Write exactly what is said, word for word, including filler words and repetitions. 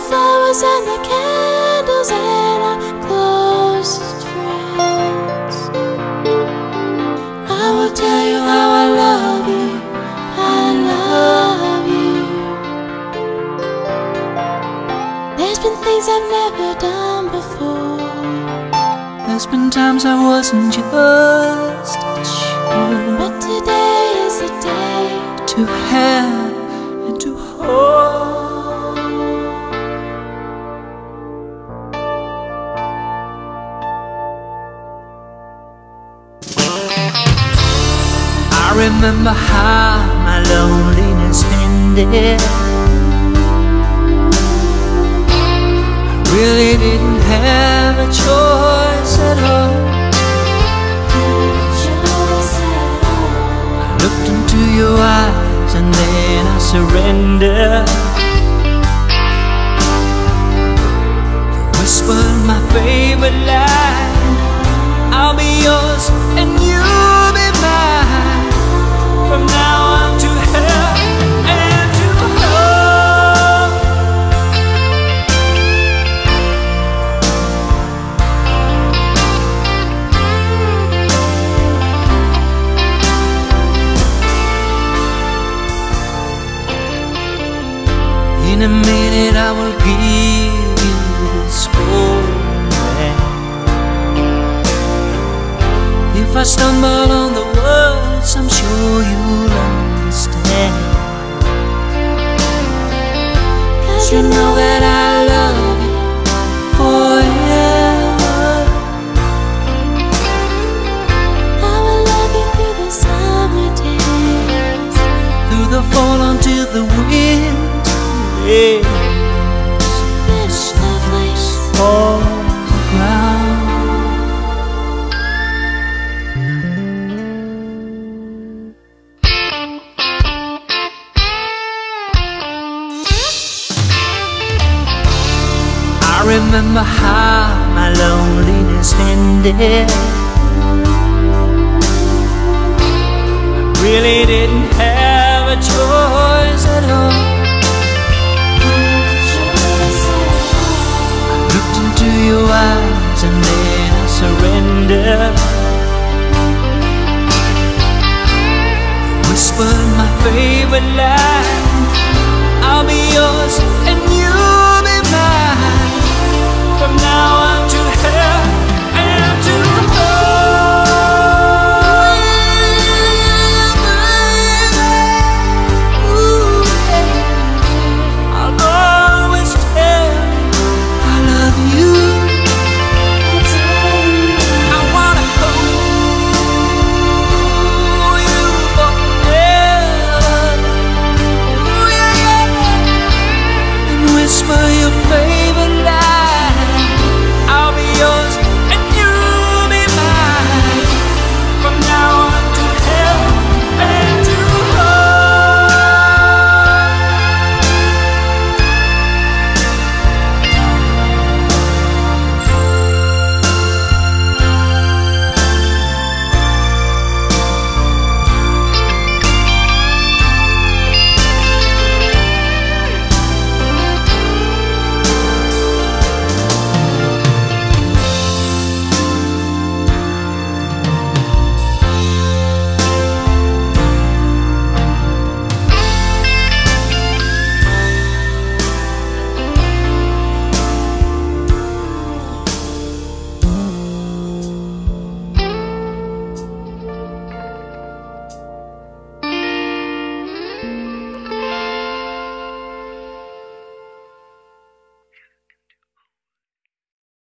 flowers and the candles and our closest friends. I will tell you how I love you, I love you. There's been things I've never done before. There's been times I wasn't just sure, but today is the day to have and to hold. I remember how my loneliness ended. I really didn't have a choice at all. I looked into your eyes and then I surrendered. You whispered my favorite line, I'll be yours and you'll be mine. From now on to hell and to home. In a minute I will give you this story. If I stumble on the words, I'm sure you'll understand. 'Cause you know that I love you forever. I will love you through the summer days, through the fall until the winter days. let us love like All the ground. I remember how my loneliness ended. I really didn't have a choice at all. I looked into your eyes and then I surrendered. You whispered my favorite line,